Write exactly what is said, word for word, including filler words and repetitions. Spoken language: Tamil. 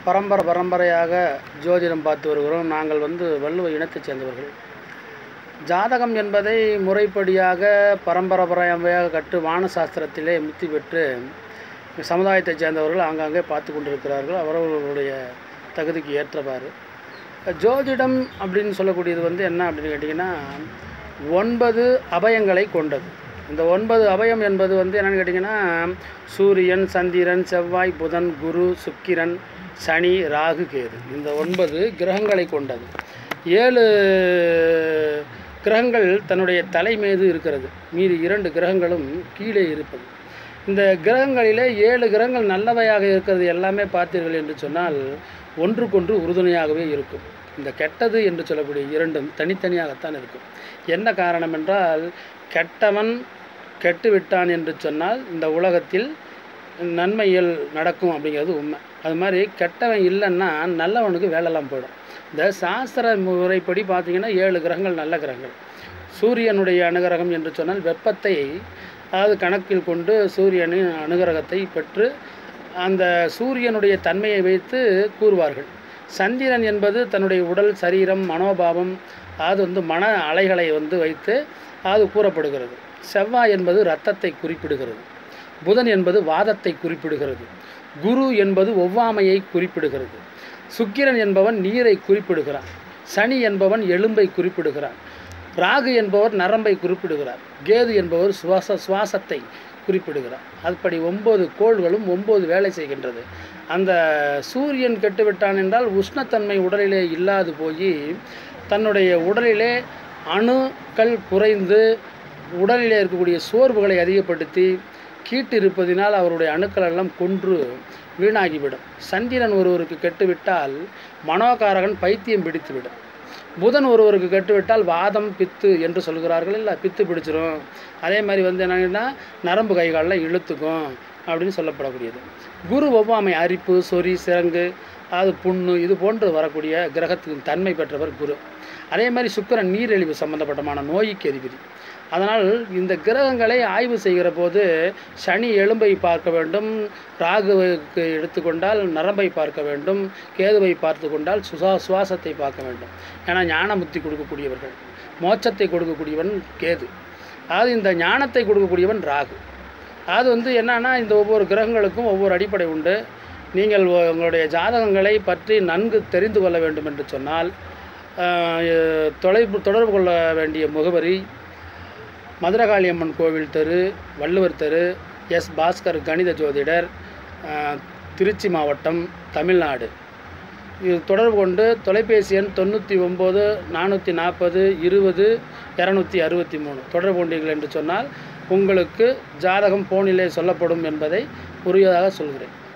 பரம்பரை பரம்பரையாக ஜோதிடம் பார்த்து வருகிறோம். நாங்கள் வந்து வள்ளுவ இனத்தைச் சேர்ந்தவர்கள். ஜாதகம் என்பதை முறைப்படியாக பரம்பரையாக கற்று வானசாஸ்திரத்திலே முத்தி பெற்று சமுதாயத்தைச் சேர்ந்தவர்கள் ஆங்காங்கே பார்த்து கொண்டிருக்கிறார்கள், அவரவர்களுடைய தகுதிக்கு ஏற்றவாறு. ஜோதிடம் அப்படின்னு சொல்லக்கூடியது வந்து என்ன அப்படின்னு கேட்டிங்கன்னா, ஒன்பது அபயங்களை கொண்டது. இந்த ஒன்பது அபயம் என்பது வந்து என்னென்னு கேட்டிங்கன்னா, சூரியன், சந்திரன், செவ்வாய், புதன், குரு, சுக்கிரன், சனி, ராகு, கேது, இந்த ஒன்பது கிரகங்களை கொண்டது. ஏழு கிரகங்கள் தன்னுடைய தலை மீது இருக்கிறது, மீது இரண்டு கிரகங்களும் கீழே இருப்பது. இந்த கிரகங்களிலே ஏழு கிரகங்கள் நல்லவையாக இருக்கிறது எல்லாமே பார்த்தீர்கள் என்று சொன்னால் ஒன்றுக்கொன்று உறுதுணையாகவே இருக்கும். இந்த கெட்டது என்று சொல்லக்கூடிய இரண்டும் தனித்தனியாகத்தான் இருக்கும். என்ன காரணம் என்றால், கெட்டவன் கெட்டுவிட்டான் என்று சொன்னால் இந்த உலகத்தில் நன்மைகள் நடக்கும் அப்படிங்கிறது உண்மை. அது மாதிரி கெட்டவன் இல்லைன்னா நல்லவனுக்கு வேலைலாம் போயிடும். இந்த சாஸ்திர முறைப்படி பார்த்திங்கன்னா ஏழு கிரகங்கள் நல்ல கிரகங்கள். சூரியனுடைய அனுகிரகம் என்று சொன்னால் வெப்பத்தை, அதாவது கணக்கில் கொண்டு சூரியனின் அனுகிரகத்தை பெற்று அந்த சூரியனுடைய தன்மையை வைத்து கூறுவார்கள். சந்திரன் என்பது தன்னுடைய உடல், சரீரம், மனோபாவம், அது வந்து மன அலைகளை வந்து வைத்து அது கூறப்படுகிறது. செவ்வாய் என்பது இரத்தத்தை குறிப்பிடுகிறது. புதன் என்பது வாதத்தை குறிப்பிடுகிறது. குரு என்பது ஒவ்வாமையை குறிப்பிடுகிறது. சுக்கிரன் என்பவன் நீரை குறிப்பிடுகிறான். சனி என்பவன் எலும்பை குறிப்பிடுகிறான். ராகு என்பவர் நரம்பை குறிப்பிடுகிறார். கேது என்பவர் சுவாச சுவாசத்தை குறிப்பிடுகிறார். அதுபடி ஒம்பது கோள்களும் ஒம்பது வேலை செய்கின்றது. அந்த சூரியன் கெட்டுவிட்டான் என்றால் உஷ்ணத்தன்மை உடலிலே இல்லாது போய் தன்னுடைய உடலிலே அணுக்கள் குறைந்து உடலிலே இருக்கக்கூடிய சோர்வுகளை அதிகப்படுத்தி கீட்டு இருப்பதினால் அவருடைய அணுக்கள் எல்லாம் கொன்று வீணாகிவிடும். சந்திரன் ஒருவருக்கு கெட்டுவிட்டால் மனோகாரகன் பைத்தியம் பிடித்துவிடும். புதன் ஒருவருக்கு கெட்டுவிட்டால் வாதம், பித்து என்று சொல்கிறார்கள், இல்லை பித்து பிடிச்சிரும். அதே மாதிரி வந்து என்னன்னா நரம்பு கைகாலில் இழுத்துக்கும் அப்படின்னு சொல்லப்படக்கூடியது. குரு ஒவ்வாமை, அரிப்பு, சொறி, சிரங்கு, அது புண்ணு, இது போன்று வரக்கூடிய கிரகத்தின் தன்மை பெற்றவர் குரு. அதே மாதிரி சுக்கிரன் நீரிழிவு சம்பந்தப்பட்டமான நோய்க்கு அதிபதி. அதனால் இந்த கிரகங்களை ஆய்வு செய்கிற போது சனி எலும்பை பார்க்க வேண்டும், ராகுவுக்கு எடுத்துக்கொண்டால் நரம்பை பார்க்க வேண்டும், கேதுவை பார்த்து கொண்டால் சுசா சுவாசத்தை பார்க்க வேண்டும். ஏன்னா ஞானமுத்தி கொடுக்கக்கூடியவர்கள், மோட்சத்தை கொடுக்கக்கூடியவன் கேது. அதாவது இந்த ஞானத்தை கொடுக்கக்கூடியவன் ராகு. அது வந்து என்னன்னா, இந்த ஒவ்வொரு கிரகங்களுக்கும் ஒவ்வொரு அடிப்படை உண்டு. நீங்கள் உங்களுடைய ஜாதகங்களை பற்றி நன்கு தெரிந்து கொள்ள வேண்டும் என்று சொன்னால் தொலைப்பு தொடர்பு கொள்ள வேண்டிய முகவரி மதுரகாளியம்மன் கோவில் தெரு, வள்ளுவர் தெரு, எஸ் பாஸ்கர் கணித ஜோதிடர், திருச்சி மாவட்டம், தமிழ்நாடு. இது தொடர்பு கொண்டு தொலைபேசி எண் தொண்ணூற்றி ஒம்பது நானூற்றி நாற்பது இருபது இரநூத்தி அறுபத்தி மூணு தொடர்பு கொண்டீர்கள் என்று சொன்னால் உங்களுக்கு ஜாதகம் போனிலே சொல்லப்படும் என்பதை உறுதியாக சொல்கிறேன்.